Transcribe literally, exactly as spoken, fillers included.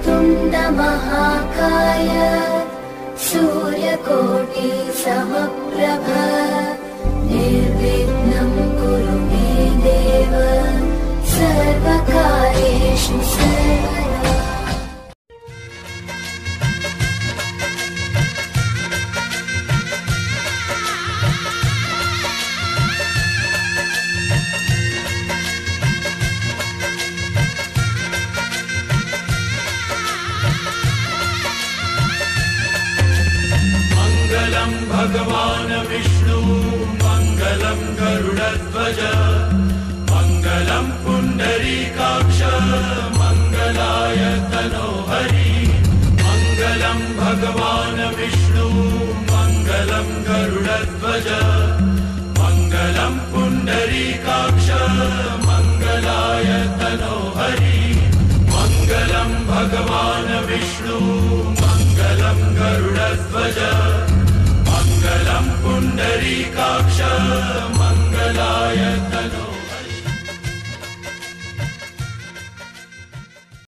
वक्रतुण्ड महाकाय सूर्यकोटि समप्रभ निर्विघ्नं कुरु मे देव सर्वकार्येषु सर्वदा। मङ्गलं भगवान् विष्णु मङ्गलं गरुडध्वज मङ्गलं पुण्डरीकाक्ष मङ्गलाय तनोहरि। मङ्गलं भगवान् विष्णु मङ्गलं गरुडध्वज मङ्गलं पुण्डरीकाक्ष मङ्गलाय तनोहरि। मङ्गलं भगवान् विष्णु मङ्गलं गरुडध्वज मङ्गलं पुण्डरीकाक्ष